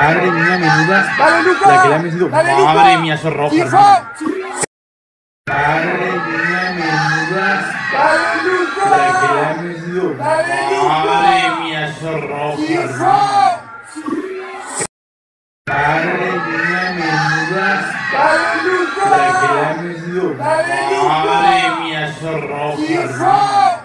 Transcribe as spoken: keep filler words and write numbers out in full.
Madre mía, menuda. ¡Dale, Luca! La que le ha metido. ¡Dale, Madre Luca! mía, eso es roja, ¡Hijo! hermano. Madre mía, menuda. ¡Dale, Luca! La que le ha metido. ¡Dale, Luca! Madre mía, eso es roja, ¡Hijo! hermano. Madre mía, menuda. ¡Dale, Luca! La que le ha metido. ¡Dale, Luca! Madre mía, eso es roja, hermano. ¡Hijo!